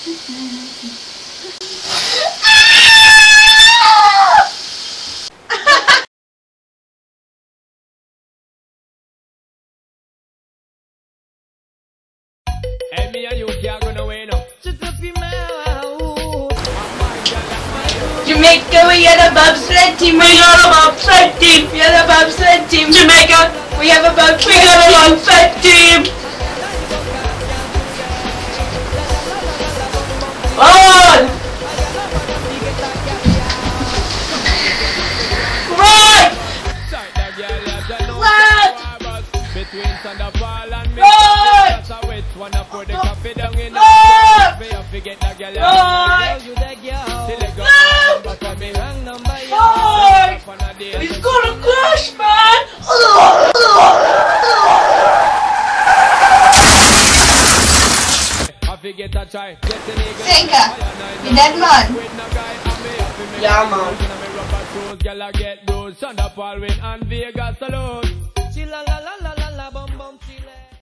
Hey, me and you can't go nowhere now. Jamaica, we are the bobsled team. We are the bobsled team. We are the bobsled team. Jamaica, we have a bobsled team. On! Right! Between Thunderball and me, right! that's a wet one. I put the coffee down in the right! I forget that girl. Right! You that girl. Till it No! got back me wrong number. Right! It's gonna crash, man! I forget that try. Senka, you dead man? Yeah, man. Girl, I get those Thunderball win and Vegas alone.